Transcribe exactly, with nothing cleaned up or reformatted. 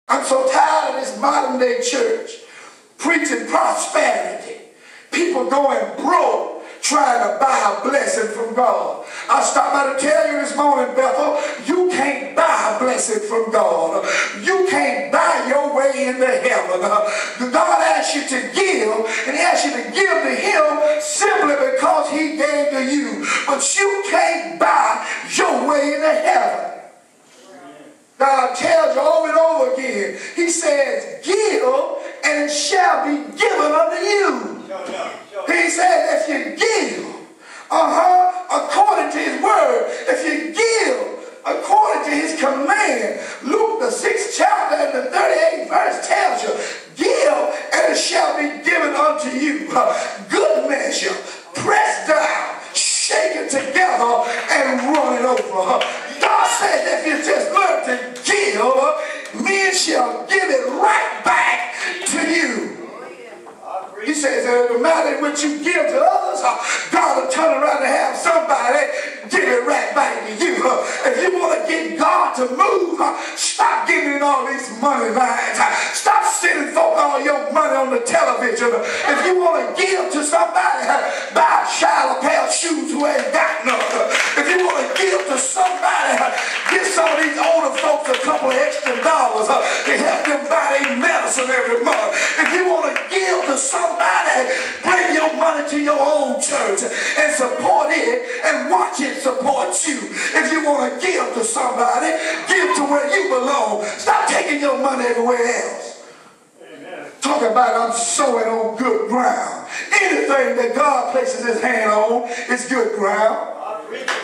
I'm so tired of this modern day church preaching prosperity. People going broke trying to buy a blessing from God. I stopped by to tell you this morning, Bethel, you can't buy a blessing from God. You can't buy your way into heaven. God asks you to give, and he asks you to give to him simply because he gave to you. But you can't buy your way into heaven. God tells you over and over again, he says, give and it shall be given unto you. He said, if you give, uh-huh, according to his word, if you give according to his command, Luke the sixth chapter and the thirty-eighth verse tells you, give and it shall be given unto you. Good measure, pressed down, shaken together, and running over. God said if you just learn to give, men shall give it right back to you. He says that no matter what you give to others, God will turn around and have somebody give it right back to you. If you want to get God to move, stop giving all these money lines. Stop sending folk all your money on the television. If you want to give to somebody, buy a child a pair of shoes who ain't got none. If you want to give to somebody, give some of these older folks a couple of extra dollars to help them buy their medicine every month. If you want to give to somebody, bring your money to your own church and support it and watch it support you. If you want to give to somebody, give to where you belong. Stop taking your money everywhere else. Amen. Talk about I'm sowing on good ground. Anything that God places his hand on is good ground.